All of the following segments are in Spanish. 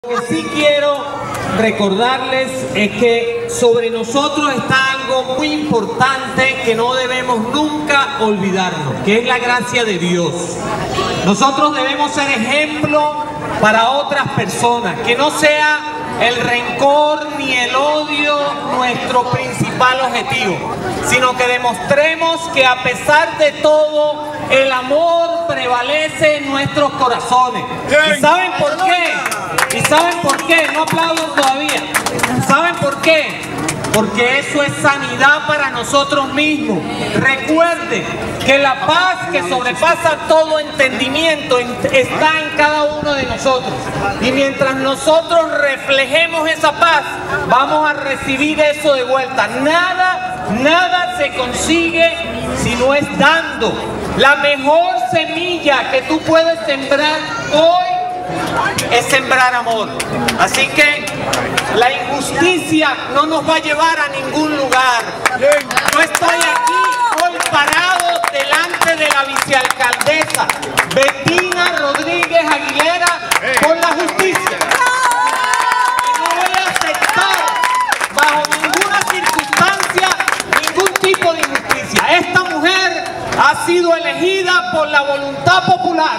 Lo que sí quiero recordarles es que sobre nosotros está algo muy importante que no debemos nunca olvidarnos, que es la gracia de Dios. Nosotros debemos ser ejemplo para otras personas, que no sea el rencor ni el odio nuestro principal objetivo, sino que demostremos que a pesar de todo, el amor prevalece en nuestros corazones. ¿Y saben por qué? ¿Y saben por qué? No aplauden todavía. ¿Saben por qué? Porque eso es sanidad para nosotros mismos. Recuerden que la paz que sobrepasa todo entendimiento está en cada uno de nosotros. Y mientras nosotros reflejemos esa paz, vamos a recibir eso de vuelta. Nada se consigue si no es dando. La mejor semilla que tú puedes sembrar hoy es sembrar amor. Así que la injusticia no nos va a llevar a ningún lugar. Yo estoy aquí hoy parado delante de la vicealcaldesa Bettina Rodríguez Aguilera por la justicia. Y no voy a aceptar bajo ninguna circunstancia ningún tipo de injusticia. Esta mujer ha sido elegida por la voluntad popular.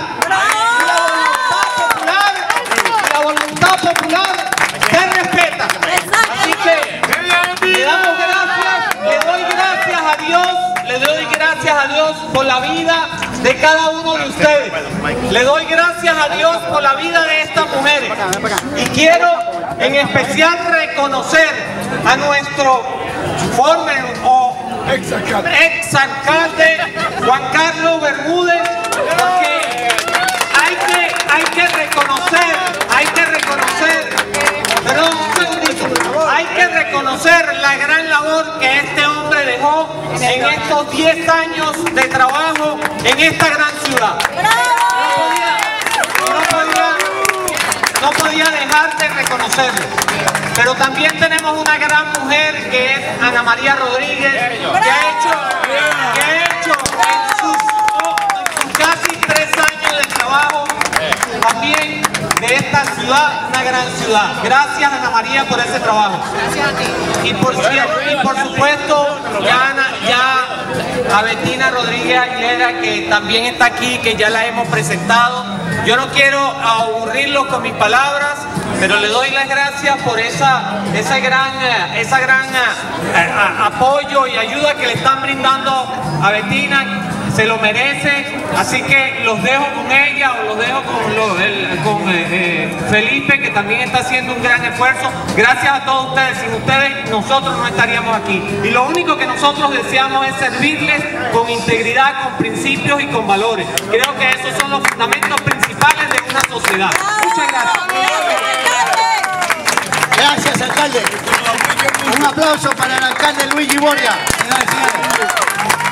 La voluntad popular se respeta. Así que le damos gracias, le doy gracias a Dios por la vida de cada uno de ustedes. Le doy gracias a Dios por la vida de estas mujeres. Y quiero en especial reconocer a nuestro former o ex-alcalde Juan Carlos Bermúdez, porque hay que reconocer la gran labor que este hombre dejó en estos 10 años de trabajo en esta gran ciudad. No podía dejar de reconocerlo. Pero también tenemos una gran mujer que es Ana María Rodríguez, que ha hecho en sus casi 3 años de trabajo también de esta ciudad una gran ciudad. Gracias, Ana María, por ese trabajo. Gracias a ti. Y por supuesto, ya a Bettina Rodríguez Aguilera, que también está aquí, que ya la hemos presentado. Yo no quiero aburrirlos con mis palabras, pero le doy las gracias por ese gran apoyo y ayuda que le están brindando a Bettina. Se lo merece, así que los dejo con ella o los dejo con Felipe, que también está haciendo un gran esfuerzo. Gracias a todos ustedes, sin ustedes nosotros no estaríamos aquí. Y lo único que nosotros deseamos es servirles con integridad, con principios y con valores. Creo que esos son los fundamentos principales de una sociedad. Muchas gracias. Gracias, alcalde. Un aplauso para el alcalde Luigi Borja.